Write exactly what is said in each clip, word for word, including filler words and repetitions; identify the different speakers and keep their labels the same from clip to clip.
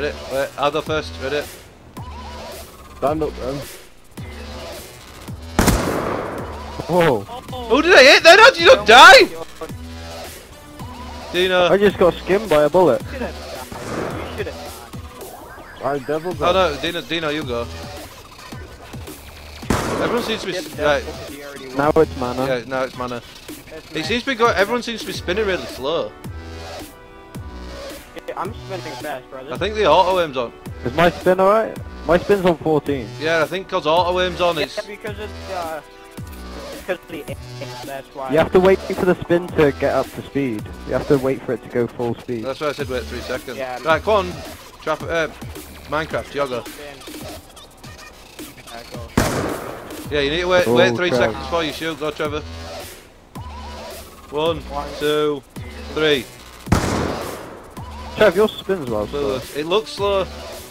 Speaker 1: Ready? Wait, I'll go first. Ready?
Speaker 2: Stand up then.
Speaker 3: Whoa.
Speaker 1: Who did I hit then? How did you not die? Dino.
Speaker 3: I just got skimmed by a bullet.
Speaker 4: You should have.
Speaker 2: Alright, devil go.
Speaker 1: Oh no, Dino, Dino, you go. Everyone seems to be right.
Speaker 3: Now it's mana.
Speaker 1: Yeah, now it's mana. It seems to be going. Everyone seems to be spinning really slow.
Speaker 4: I'm spinning fast, brother.
Speaker 1: I think the auto aim's on.
Speaker 3: Is my spin alright? My spin's on fourteen.
Speaker 1: Yeah, I think because auto aim's on, it's.
Speaker 4: Yeah, because it's uh, because of the aim, that's why.
Speaker 3: You have to wait for the spin to get up to speed. You have to wait for it to go full speed.
Speaker 1: That's why I said wait three seconds.
Speaker 4: Yeah.
Speaker 1: Right, come on, Trap, uh, Minecraft, Jogger. Yeah, you need to wait,
Speaker 3: Oh,
Speaker 1: wait three
Speaker 3: Trev.
Speaker 1: seconds before you shoot. Go, Trevor. One, two, three.
Speaker 3: Trev, your spin's well slow.
Speaker 1: Slow. It looks slow.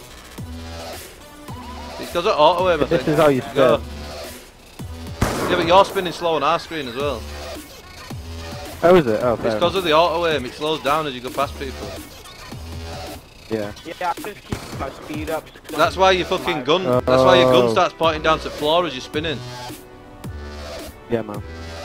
Speaker 1: It's because of auto aim, I
Speaker 3: This
Speaker 1: think.
Speaker 3: is how you spin.
Speaker 1: Go. Yeah, but you're spinning slow on our screen as well.
Speaker 3: How is it? Oh,
Speaker 1: It's
Speaker 3: fair
Speaker 1: because of the auto aim. It slows down as you go past people.
Speaker 3: Yeah.
Speaker 4: Yeah, I just keep my speed up.
Speaker 1: That's why your fucking gun. That's why your gun
Speaker 3: Oh.
Speaker 1: starts pointing down to the floor as you're spinning.
Speaker 3: Yeah, man.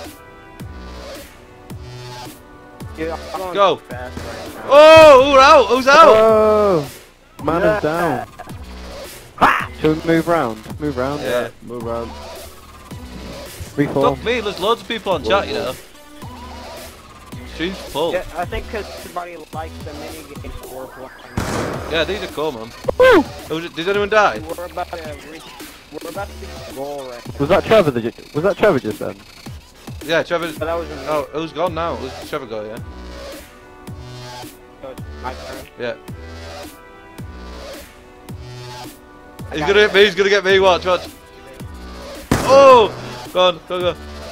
Speaker 4: Yeah, I'm going
Speaker 1: Go.
Speaker 4: fast right now.
Speaker 1: Oh, who's out? Who's out?
Speaker 3: Oh! Man
Speaker 4: Yeah.
Speaker 3: is down. Should we move round? Move round?
Speaker 1: Yeah.
Speaker 2: Move around.
Speaker 3: Reform.
Speaker 1: Fuck me. There's loads of people on chat, you know. Stream's full.
Speaker 4: Yeah, I think because everybody likes the mini games we're playing.
Speaker 1: Yeah, these are cool, man.
Speaker 3: Woo!
Speaker 1: Who's it- Did anyone die?
Speaker 4: We're about to reach. We're about to reach goal right now.
Speaker 3: Was that Trevor? that ju- Was that Trevor just then?
Speaker 1: Yeah, Trevor.
Speaker 4: But that was me.
Speaker 1: Oh, who's gone now? Who's Trevor go? Yeah.
Speaker 4: So it's my turn.
Speaker 1: Yeah.
Speaker 4: I
Speaker 1: He's
Speaker 4: got
Speaker 1: gonna
Speaker 4: it.
Speaker 1: get me. He's gonna get me. Watch, watch. Oh, go on, go, go.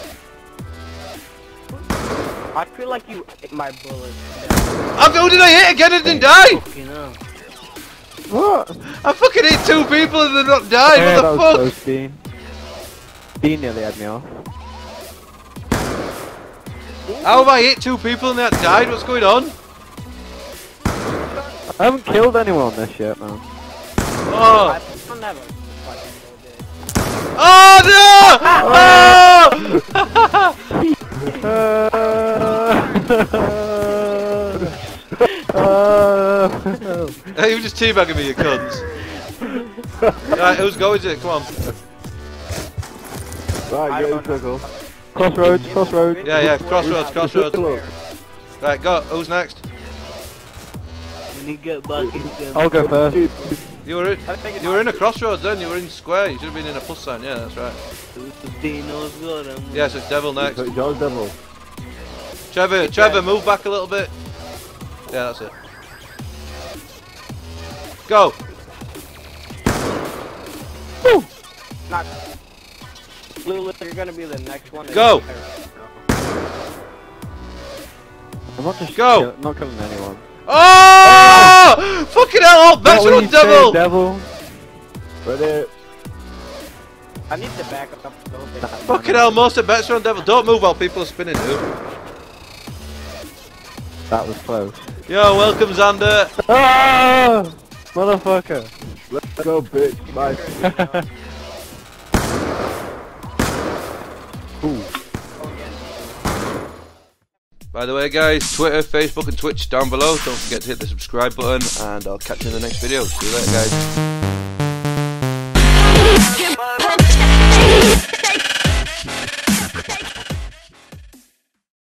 Speaker 4: I feel like you ate my bullet.
Speaker 1: I'm, who did I hit again and didn't die?
Speaker 4: Fucking up.
Speaker 3: What?
Speaker 1: I fucking hit two people and they're not died.
Speaker 3: Yeah, that
Speaker 1: What
Speaker 3: was
Speaker 1: the
Speaker 3: close, Dean. Dean nearly had me off.
Speaker 1: fuck? How have I hit two people and they not died? What's going on?
Speaker 3: I haven't killed anyone on this yet, man.
Speaker 1: Oh,
Speaker 4: I don't have a fucking bullet.
Speaker 1: oh no! Oh!
Speaker 3: uh,
Speaker 1: Hey, you were just teabagging me, you cunts. Right, who's going to it? Come on.
Speaker 2: Right,
Speaker 4: I
Speaker 2: get in
Speaker 4: don't know.
Speaker 2: circle.
Speaker 3: crossroads, crossroads.
Speaker 1: Yeah, yeah, crossroads, crossroads.
Speaker 2: Circle up.
Speaker 1: Right, go. Who's next?
Speaker 4: When you get back in the
Speaker 3: I'll go first.
Speaker 1: You were in,
Speaker 4: I think it's
Speaker 1: you were in a crossroads then. You were in square. You should have been in a plus sign. Yeah, that's right. Yeah, so it's devil next.
Speaker 2: So, John's devil.
Speaker 1: Trevor, Trevor, move back a little bit. Yeah, that's it. Go.
Speaker 3: Woo!
Speaker 4: Not. Lulu, you're gonna be the next one.
Speaker 1: Go.
Speaker 3: I'm not just
Speaker 1: Go.
Speaker 3: kill- not killing anyone.
Speaker 1: Oh! Fucking hell! That's
Speaker 3: What were
Speaker 1: on
Speaker 3: you
Speaker 1: devil.
Speaker 3: saying, devil.
Speaker 2: Ready?
Speaker 4: I need to back up a little bit.
Speaker 1: Fucking hell! Most of bets are on devil. Don't move while people are spinning, dude.
Speaker 3: That was close.
Speaker 1: Yo, welcome, Xander.
Speaker 3: Ah! Motherfucker.
Speaker 2: Let's go, bitch. Bye.
Speaker 3: Ooh.
Speaker 1: By the way, guys, Twitter, Facebook, and Twitch down below. Don't forget to hit the subscribe button, and I'll catch you in the next video. See you later, guys.